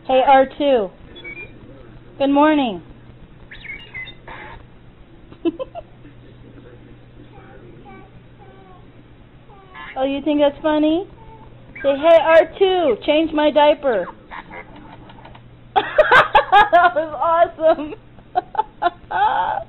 Hey, R2. Good morning. Oh, you think that's funny? Say, hey, R2, change my diaper. That was awesome.